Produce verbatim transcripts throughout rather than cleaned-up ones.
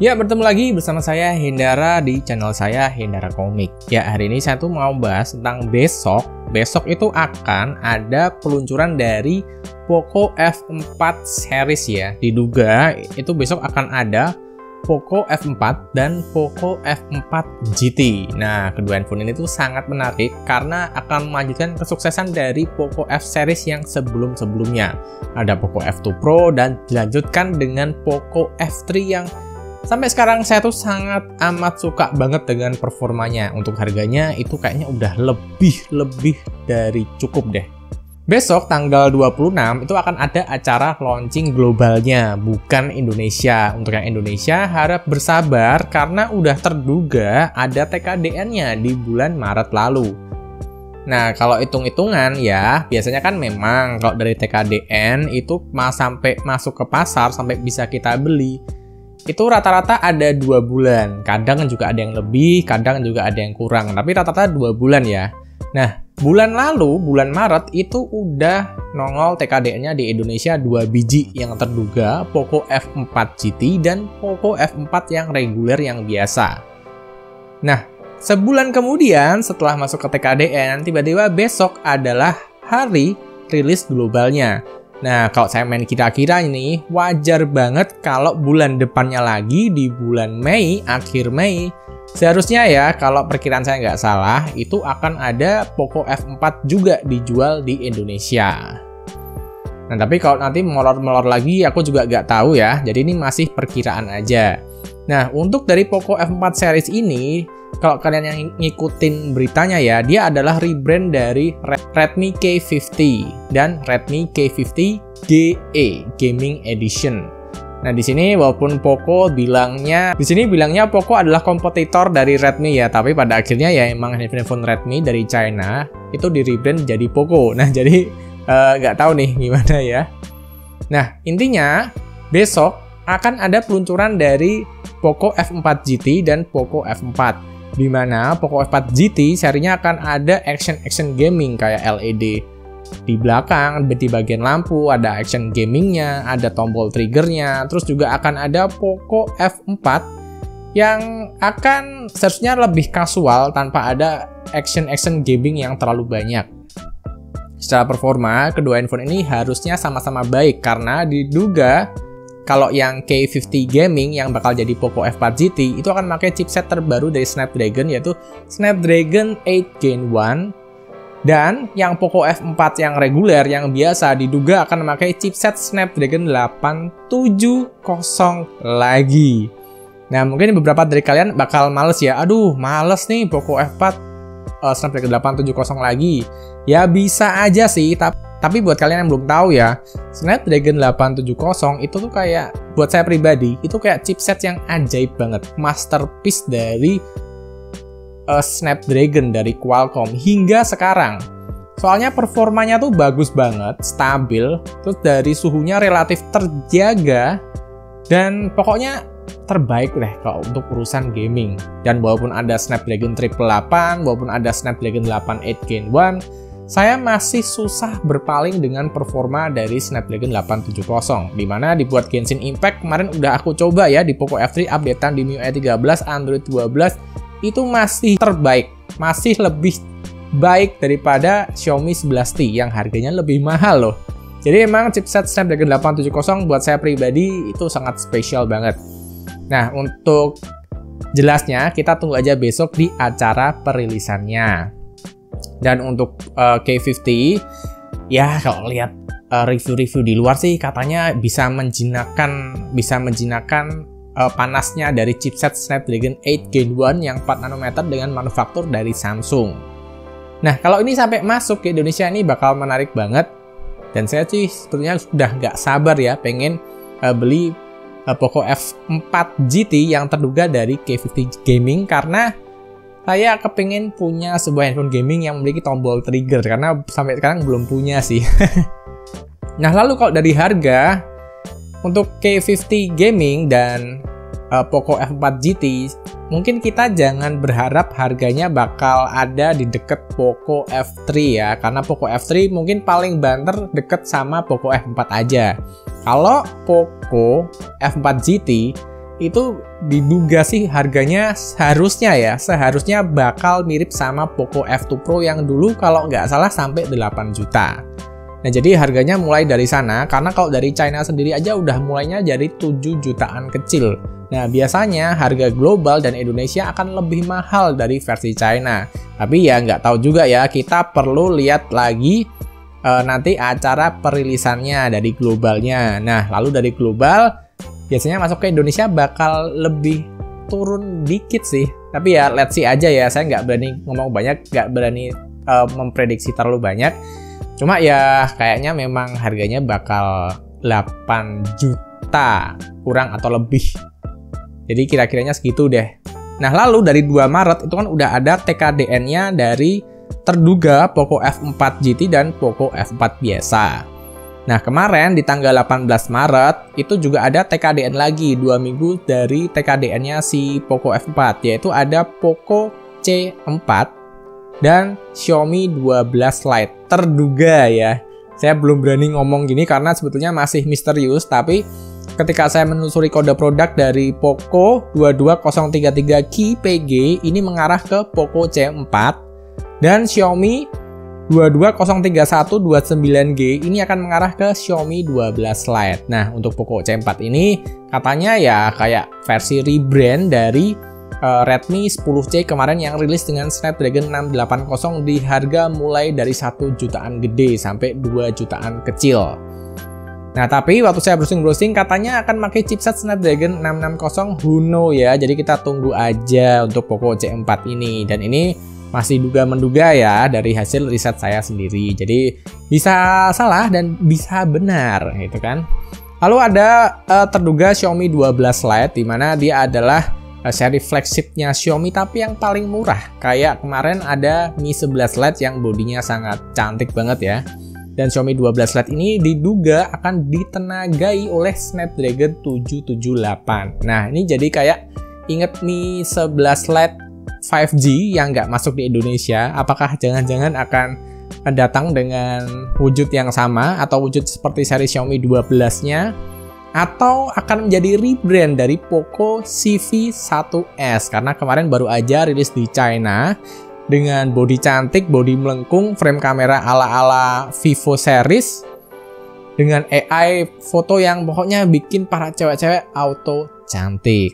Ya, bertemu lagi bersama saya Hendara di channel saya Hendara Komik. Ya, hari ini saya tuh mau bahas tentang besok. Besok itu akan ada peluncuran dari Poco F empat series ya. Diduga itu besok akan ada Poco F empat dan Poco F empat G T. Nah, kedua handphone ini tuh sangat menarik karena akan melanjutkan kesuksesan dari Poco F series yang sebelum-sebelumnya. Ada Poco F dua Pro dan dilanjutkan dengan Poco F tiga yang sampai sekarang saya tuh sangat amat suka banget dengan performanya. Untuk harganya itu kayaknya udah lebih-lebih dari cukup deh. Besok tanggal dua puluh enam itu akan ada acara launching globalnya, bukan Indonesia. Untuk yang Indonesia harap bersabar karena udah terduga ada T K D N-nya di bulan Maret lalu. Nah, kalau hitung-hitungan ya, biasanya kan memang kalau dari T K D N itu mas sampai masuk ke pasar sampai bisa kita beli itu rata-rata ada dua bulan. Kadang juga ada yang lebih, kadang juga ada yang kurang, tapi rata-rata dua bulan ya. Nah, bulan lalu, bulan Maret itu udah nongol T K D N-nya di Indonesia dua biji yang terduga, Poco F empat G T dan Poco F empat yang reguler yang biasa. Nah, sebulan kemudian setelah masuk ke T K D N, tiba-tiba besok adalah hari rilis globalnya. Nah, kalau saya main kira-kira ini, wajar banget kalau bulan depannya lagi di bulan Mei, akhir Mei, seharusnya ya, kalau perkiraan saya nggak salah, itu akan ada Poco F empat juga dijual di Indonesia. Nah, tapi kalau nanti molor-molor lagi, aku juga nggak tahu ya, jadi ini masih perkiraan aja. Nah, untuk dari Poco F empat series ini, kalau kalian yang ngikutin beritanya ya, dia adalah rebrand dari Redmi K lima puluh dan Redmi K lima puluh G E Gaming Edition. Nah, di sini walaupun Poco bilangnya di sini bilangnya Poco adalah kompetitor dari Redmi ya, tapi pada akhirnya ya emang handphone Redmi dari China itu di rebrand jadi Poco. Nah, jadi nggak uh, tahu nih gimana ya. Nah, intinya besok akan ada peluncuran dari Poco F empat G T dan Poco F empat. Di mana Poco F empat G T serinya akan ada action-action gaming kayak L E D di belakang, di bagian lampu, ada action gamingnya, ada tombol triggernya, terus juga akan ada Poco F empat yang akan seharusnya lebih kasual tanpa ada action-action gaming yang terlalu banyak. Secara performa, kedua handphone ini harusnya sama-sama baik karena diduga kalau yang K lima puluh Gaming yang bakal jadi Poco F empat G T itu akan pakai chipset terbaru dari Snapdragon yaitu Snapdragon delapan Gen satu, dan yang Poco F empat yang reguler yang biasa diduga akan memakai chipset Snapdragon delapan tujuh nol lagi. Nah, mungkin beberapa dari kalian bakal males ya, aduh males nih Poco F empat uh, Snapdragon delapan tujuh nol lagi. Ya bisa aja sih, tapi Tapi buat kalian yang belum tahu ya, Snapdragon delapan tujuh nol itu tuh kayak, buat saya pribadi, itu kayak chipset yang ajaib banget. Masterpiece dari uh, Snapdragon dari Qualcomm hingga sekarang. Soalnya performanya tuh bagus banget, stabil, terus dari suhunya relatif terjaga, dan pokoknya terbaik deh kalau untuk urusan gaming. Dan walaupun ada Snapdragon delapan delapan, walaupun ada Snapdragon delapan delapan Gen satu, saya masih susah berpaling dengan performa dari Snapdragon delapan tujuh nol, dimana dibuat Genshin Impact kemarin udah aku coba ya di Poco F tiga updatean di M I U I tiga belas, Android dua belas, itu masih terbaik, masih lebih baik daripada Xiaomi sebelas T yang harganya lebih mahal loh. Jadi emang chipset Snapdragon delapan tujuh nol buat saya pribadi itu sangat spesial banget. Nah, untuk jelasnya kita tunggu aja besok di acara perilisannya. Dan untuk uh, K lima puluh, ya kalau lihat uh, review-review di luar sih katanya bisa menjinakkan, bisa menjinakkan uh, panasnya dari chipset Snapdragon delapan Gen satu yang empat nanometer dengan manufaktur dari Samsung. Nah, kalau ini sampai masuk ke Indonesia ini bakal menarik banget. Dan saya sih sebetulnya sudah nggak sabar ya pengen uh, beli uh, Poco F empat G T yang terduga dari K lima puluh Gaming karena saya kepingin punya sebuah handphone gaming yang memiliki tombol trigger karena sampai sekarang belum punya sih. Nah, lalu kalau dari harga untuk K lima puluh Gaming dan uh, Poco F empat G T, mungkin kita jangan berharap harganya bakal ada di deket Poco F tiga ya, karena Poco F tiga mungkin paling banter deket sama Poco F empat aja. Kalau Poco F empat G T itu diduga sih harganya seharusnya ya, seharusnya bakal mirip sama Poco F dua Pro yang dulu kalau nggak salah sampai delapan juta. Nah, jadi harganya mulai dari sana, karena kalau dari China sendiri aja udah mulainya dari tujuh jutaan kecil. Nah, biasanya harga global dan Indonesia akan lebih mahal dari versi China. Tapi ya nggak tahu juga ya, kita perlu lihat lagi e, nanti acara perilisannya dari globalnya. Nah, lalu dari global biasanya masuk ke Indonesia bakal lebih turun dikit sih. Tapi ya let's see aja ya, saya nggak berani ngomong banyak, nggak berani uh, memprediksi terlalu banyak. Cuma ya kayaknya memang harganya bakal delapan juta kurang atau lebih. Jadi kira-kiranya segitu deh. Nah, lalu dari dua Maret itu kan udah ada T K D N-nya dari terduga Poco F empat G T dan Poco F empat biasa. Nah, kemarin di tanggal delapan belas Maret itu juga ada T K D N lagi dua minggu dari T K D N-nya si Poco F empat, yaitu ada Poco C empat dan Xiaomi dua belas Lite. Terduga ya. Saya belum berani ngomong gini karena sebetulnya masih misterius, tapi ketika saya menelusuri kode produk dari Poco dua dua nol tiga tiga Q P G ini mengarah ke Poco C empat dan Xiaomi dua dua nol tiga satu dua sembilan G ini akan mengarah ke Xiaomi dua belas Lite. Nah, untuk Poco C empat ini katanya ya kayak versi rebrand dari uh, Redmi sepuluh C kemarin yang rilis dengan Snapdragon enam delapan nol di harga mulai dari satu jutaan gede sampai dua jutaan kecil. Nah, tapi waktu saya browsing-browsing katanya akan pakai chipset Snapdragon enam enam nol Huno ya. Jadi kita tunggu aja untuk Poco C empat ini, dan ini masih duga-menduga ya dari hasil riset saya sendiri. Jadi bisa salah dan bisa benar gitu kan. Lalu ada uh, terduga Xiaomi dua belas Lite di mana dia adalah uh, seri flagshipnya Xiaomi tapi yang paling murah. Kayak kemarin ada Mi sebelas Lite yang bodinya sangat cantik banget ya. Dan Xiaomi dua belas Lite ini diduga akan ditenagai oleh Snapdragon tujuh tujuh delapan. Nah, ini jadi kayak inget Mi sebelas Lite lima G yang nggak masuk di Indonesia, apakah jangan-jangan akan datang dengan wujud yang sama atau wujud seperti seri Xiaomi dua belas-nya, atau akan menjadi rebrand dari Poco C V satu S karena kemarin baru aja rilis di China dengan bodi cantik, bodi melengkung, frame kamera ala-ala Vivo series dengan A I foto yang pokoknya bikin para cewek-cewek auto cantik.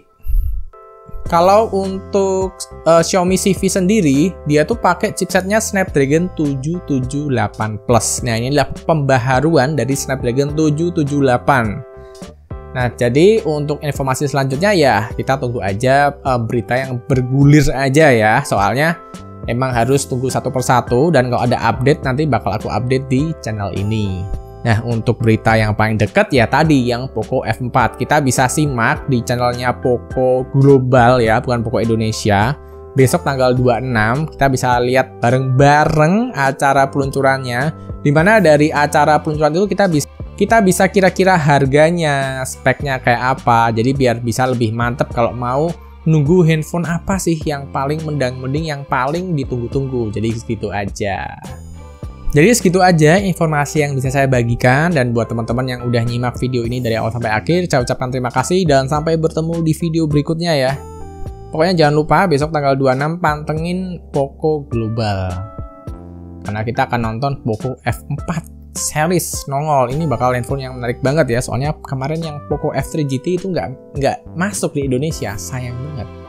Kalau untuk uh, Xiaomi C V sendiri, dia tuh pakai chipsetnya Snapdragon tujuh tujuh delapan plus. Nah, ini adalah pembaharuan dari Snapdragon tujuh tujuh delapan. Nah, jadi untuk informasi selanjutnya ya kita tunggu aja uh, berita yang bergulir aja ya. Soalnya emang harus tunggu satu persatu, dan kalau ada update nanti bakal aku update di channel ini. Nah, untuk berita yang paling dekat ya tadi yang Poco F empat. Kita bisa simak di channelnya Poco Global ya, bukan Poco Indonesia. Besok tanggal dua puluh enam kita bisa lihat bareng-bareng acara peluncurannya. Dimana dari acara peluncuran itu kita bisa kita bisa kira-kira harganya, speknya kayak apa. Jadi biar bisa lebih mantep kalau mau nunggu handphone apa sih yang paling mendang-mending, yang paling ditunggu-tunggu. Jadi segitu aja. Jadi segitu aja informasi yang bisa saya bagikan, dan buat teman-teman yang udah nyimak video ini dari awal sampai akhir, saya ucapkan terima kasih dan sampai bertemu di video berikutnya ya. Pokoknya jangan lupa besok tanggal dua puluh enam pantengin Poco Global. Karena kita akan nonton Poco F empat series nongol. Ini bakal handphone yang menarik banget ya, soalnya kemarin yang Poco F tiga G T itu nggak nggak masuk di Indonesia, sayang banget.